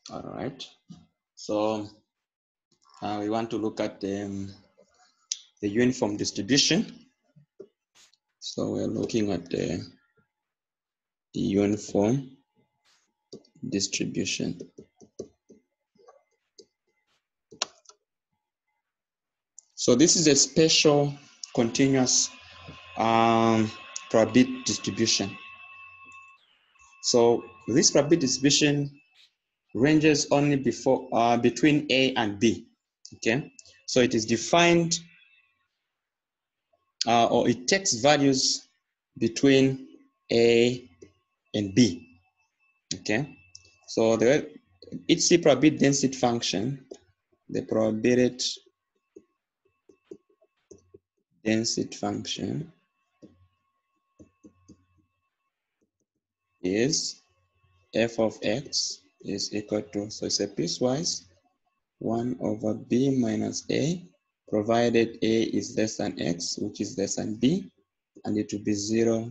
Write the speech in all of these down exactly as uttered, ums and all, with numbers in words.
All right. So uh, we want to look at the, um, the uniform distribution. So we're looking at the, the uniform distribution. So this is a special continuous um, probability distribution. So this probability distribution ranges only before uh, between A and B. Okay, so it is defined uh, or it takes values between A and B. Okay, so the it's the probability density function, the probability density function is f of x is equal to, so it's a piecewise one over b minus a, provided a is less than x, which is less than b, and it will be zero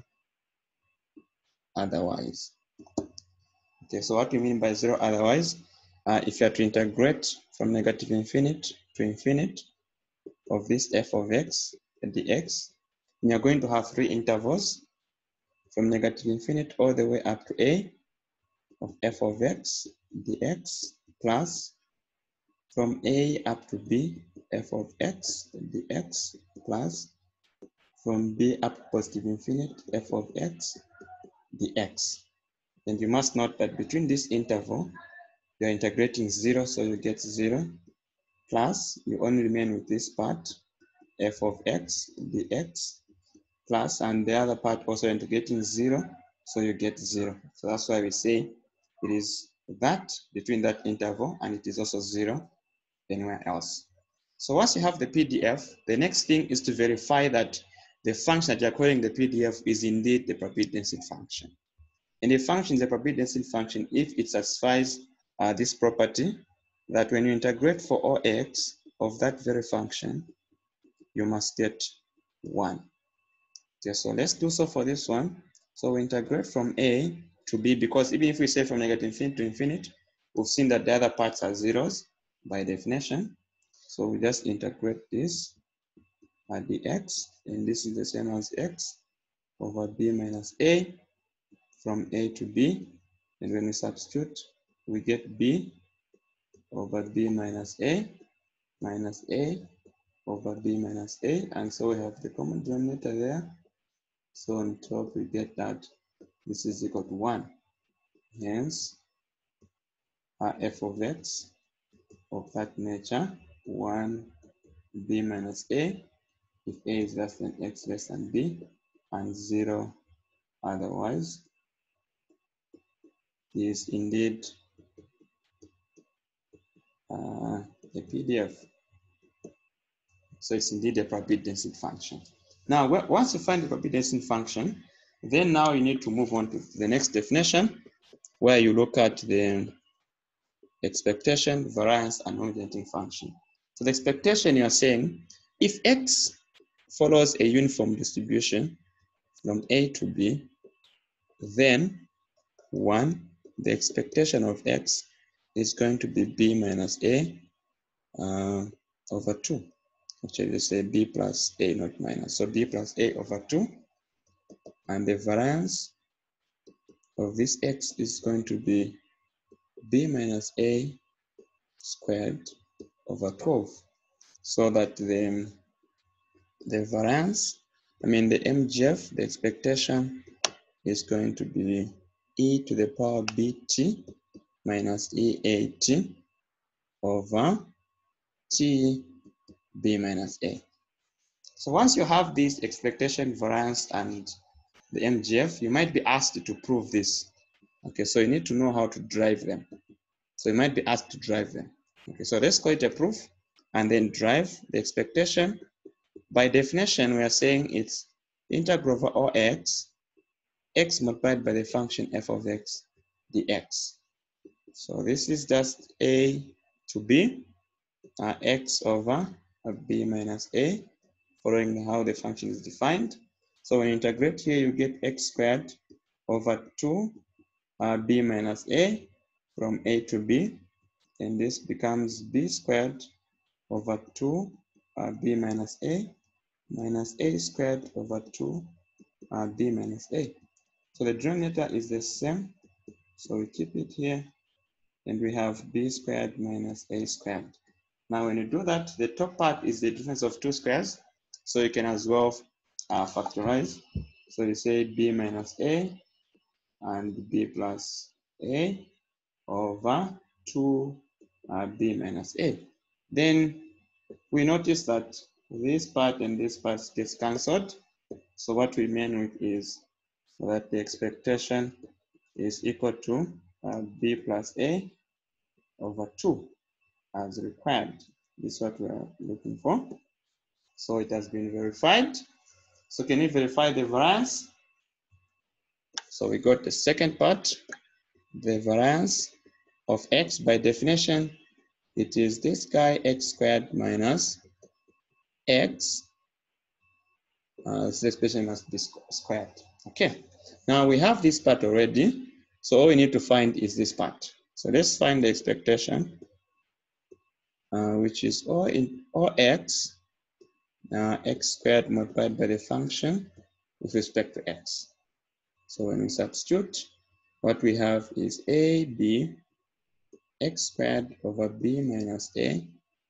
otherwise. Okay, so what we mean by zero otherwise, uh, if you are to integrate from negative infinity to infinity of this f of x dx, and you're going to have three intervals from negative infinity all the way up to a of f of x dx plus from a up to b f of x dx plus from b up to positive infinity f of x dx. And you must note that between this interval, you're integrating zero, so you get zero, plus you only remain with this part, f of x dx, plus, and the other part also integrating zero, so you get zero. So that's why we say it is that between that interval, and it is also zero anywhere else. So once you have the P D F, the next thing is to verify that the function that you're calling the P D F is indeed the probability density function. And the function is a probability density function if it satisfies uh, this property that when you integrate for all x of that very function, you must get one. Okay, so let's do so for this one. So we integrate from a to b, because even if we say from negative infinity to infinity, we've seen that the other parts are zeros by definition. So we just integrate this at the x, and this is the same as x over b minus a from a to b. And when we substitute, we get b over b minus a minus a over b minus a. And so we have the common denominator there. So on top, we get that this is equal to one. Hence, our f of x of that nature, one b minus a, if a is less than x less than b, and zero otherwise, is indeed uh, a P D F. So it's indeed a probability density function. Now, once you find the probability density function, then now you need to move on to the next definition, where you look at the expectation, variance, and originating function. So the expectation, you are saying, if x follows a uniform distribution from A to B, then one, the expectation of x is going to be b minus a uh, over two. Actually, let's say b plus a, not minus. So b plus a over two, and the variance of this x is going to be b minus a squared over twelve. So that the, the variance, I mean the M G F, the expectation is going to be e to the power bt minus e a t over t b minus a. So once you have this expectation, variance, and the M G F, you might be asked to prove this. Okay, so you need to know how to drive them. So you might be asked to drive them. Okay, so let's call it a proof and then drive the expectation. By definition, we are saying it's integral over all x, x multiplied by the function f of x dx. So this is just a to b, uh, x over b minus a, following how the function is defined. So when you integrate here, you get x squared over two uh, b minus a from a to b. and this becomes b squared over two uh, b minus a minus a squared over two uh, b minus a. So the denominator is the same, so we keep it here, and we have b squared minus a squared. Now when you do that, the top part is the difference of two squares, so you can as well uh, factorize. So you say b minus a and b plus a over two uh, b minus a. Then we notice that this part and this part gets cancelled. So what we mean with is that the expectation is equal to uh, b plus a over two as required. This is what we are looking for. So it has been verified. So can you verify the variance? So we got the second part, the variance of x. By definition, it is this guy, x squared minus x. Uh, this expression must be squared. Okay, now we have this part already. So all we need to find is this part. So let's find the expectation, uh, which is O in O x, uh, x squared multiplied by the function with respect to x. So when we substitute, what we have is a b x squared over b minus a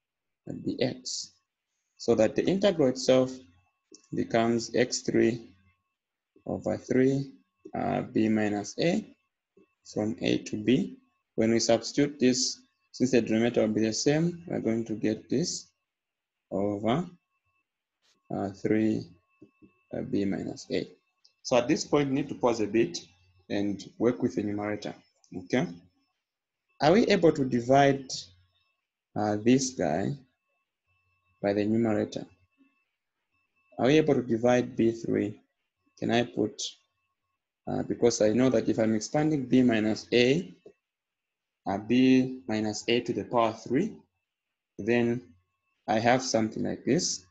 dx. So that the integral itself becomes x three over three uh, b minus a from a to b. When we substitute this, since the denominator will be the same, we're going to get this over uh, three uh, b minus a. So at this point, we need to pause a bit and work with the numerator. Okay. Are we able to divide uh, this guy by the numerator? Are we able to divide b three? Can I put, uh, because I know that if I'm expanding b minus a, uh, b minus a to the power three, then I have something like this.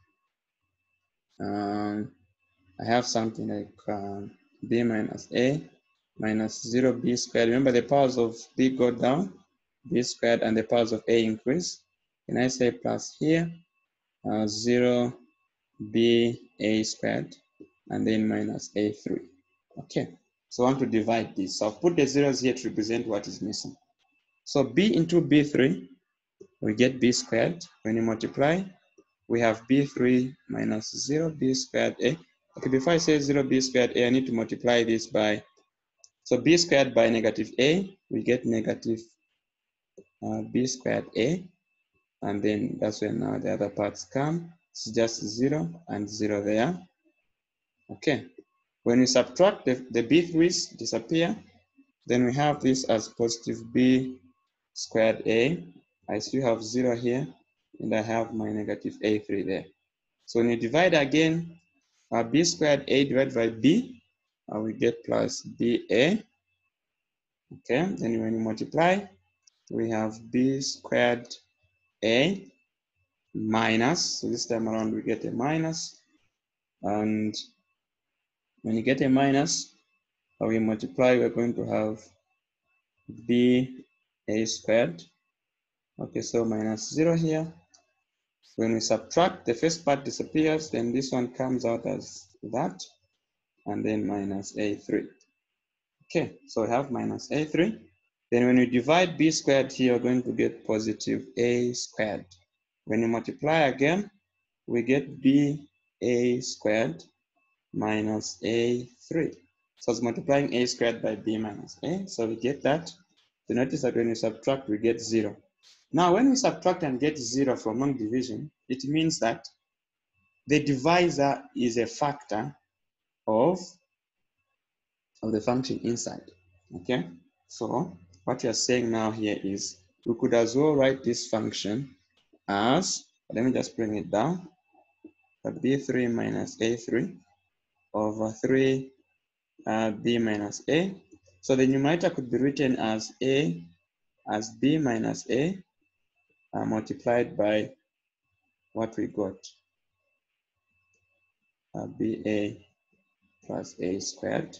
Um, I have something like um, b minus a minus zero b squared. Remember the powers of b go down, b squared, and the powers of a increase. Can I say plus here, uh, zero b a squared, and then minus a three. Okay, so I want to divide this. So I'll put the zeros here to represent what is missing. So b into b three, we get b squared. When you multiply, we have b three minus zero b squared a. Okay, before I say zero b squared a, I need to multiply this by, so b squared by negative a, we get negative uh, b squared a, and then that's when now the other parts come. It's just zero and zero there. Okay, when we subtract, the, the b threes disappear, then we have this as positive b squared a. I still have zero here, and I have my negative a three there. So when you divide again, uh, b squared a divided by b, uh, we get plus ba. Okay, then when you multiply, we have b squared a minus, so this time around we get a minus, and when you get a minus, uh, we multiply, we're going to have b a squared. Okay, so minus zero here. When we subtract, the first part disappears, then this one comes out as that, and then minus a three. Okay, so we have minus a three. Then when we divide b squared here, we're going to get positive a squared. When you multiply again, we get b a squared minus a three. So it's multiplying a squared by b minus a, so we get that. So notice that when we subtract, we get zero. Now, when we subtract and get zero from long division, it means that the divisor is a factor of, of the function inside, okay? So what we are saying now here is we could as well write this function as, let me just bring it down, b three minus a three over three uh, b minus a. So the numerator could be written as a as b minus a uh, multiplied by what we got, uh, ba plus a squared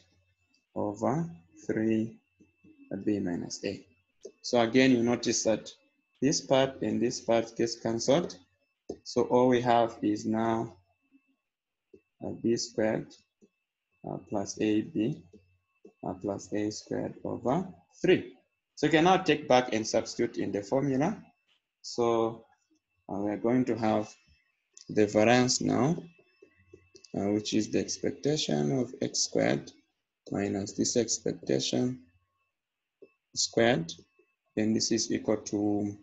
over three b minus a. So again, you notice that this part and this part gets cancelled. So all we have is now uh, b squared uh, plus ab uh, plus a squared over three. So you can now take back and substitute in the formula. So uh, we're going to have the variance now, uh, which is the expectation of x squared minus this expectation squared. Then this is equal to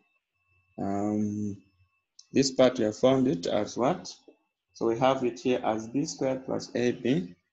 um, this part. We have found it as what? So we have it here as b squared plus ab,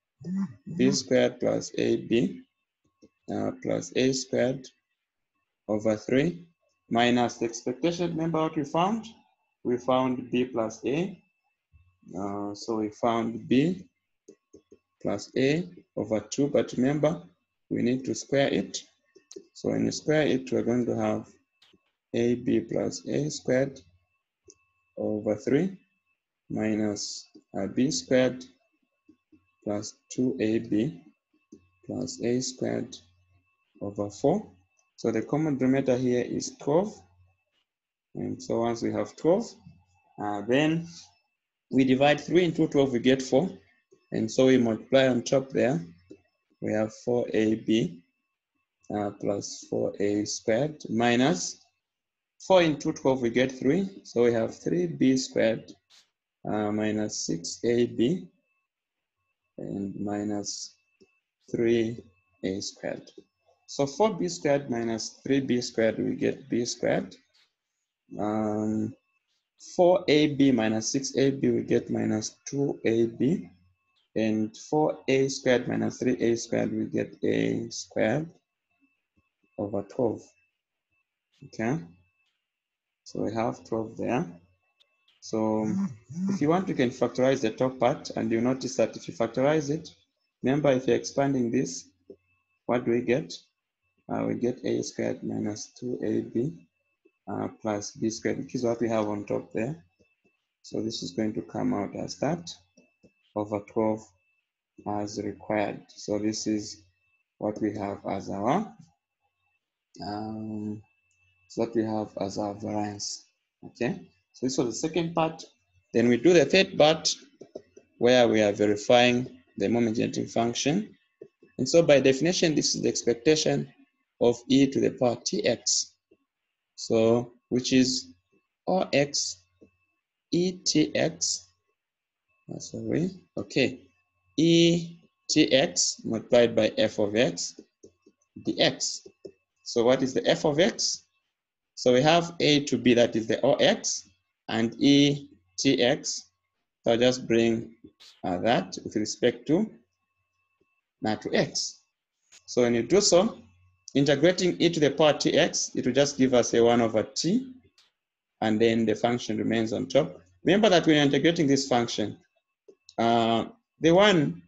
b squared plus ab uh, plus a squared over three minus the expectation. Remember what we found? We found b plus a. Uh, so we found b plus a over two, but remember, we need to square it. So when you square it, we're going to have ab plus a squared over three minus uh, b squared plus two a b plus a squared over four. So the common denominator here is twelve. And so once we have twelve, uh, then we divide three into twelve, we get four. And so we multiply on top there. We have four a b uh, plus four a squared minus four into twelve, we get three. So we have three b squared uh, minus six a b and minus three a squared. So four b squared minus three b squared, we get b squared. Um, four a b minus six a b, we get minus two a b. And four a squared minus three a squared, we get a squared over twelve. Okay, so we have twelve there. So if you want, you can factorize the top part, and you notice that if you factorize it, remember, if you're expanding this, what do we get? Uh, we get a squared minus two a b uh, plus b squared, which is what we have on top there. So this is going to come out as that over twelve as required. So this is what we have as our um, so what we have as our variance. Okay, so this was the second part. Then we do the third part where we are verifying the moment generating function. And so by definition, this is the expectation of e to the power tx. So which is O x e tx, oh, sorry, okay, e tx multiplied by f of x dx. So what is the f of x? So we have a to b, that is the O x, and e tx. So I'll just bring uh, that with respect to now to x. So when you do so, integrating e to the power tx, it will just give us a one over t, and then the function remains on top. Remember that when you're integrating this function, uh, the one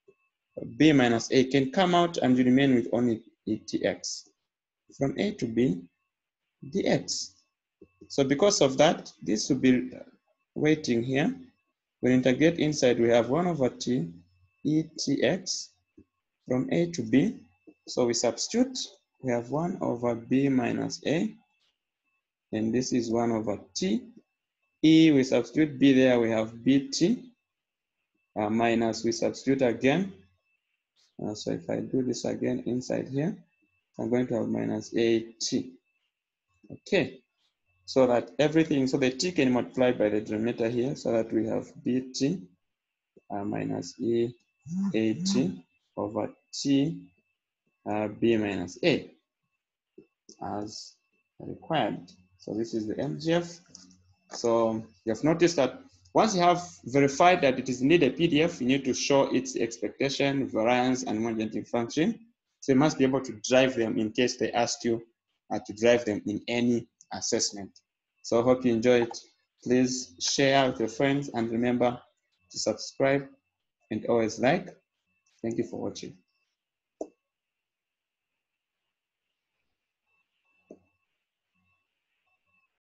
b minus a can come out and you remain with only e tx. From a to b, dx. So because of that, this will be waiting here. When you integrate inside, we have one over t e tx from a to b. So we substitute, we have one over b minus a, and this is one over t. E, we substitute b there, we have bt, uh, minus, we substitute again. Uh, so if I do this again inside here, I'm going to have minus at. Okay, so that everything, so the t can multiply by the denominator here, so that we have bt uh, minus e at over t uh, b minus a as required. So this is the M G F. So you have noticed that once you have verified that it is indeed a P D F, you need to show its expectation, variance, and moment generating function. So you must be able to drive them in case they asked you uh, to drive them in any assessment. So I hope you enjoyed. Please share with your friends, and remember to subscribe and always like. Thank you for watching.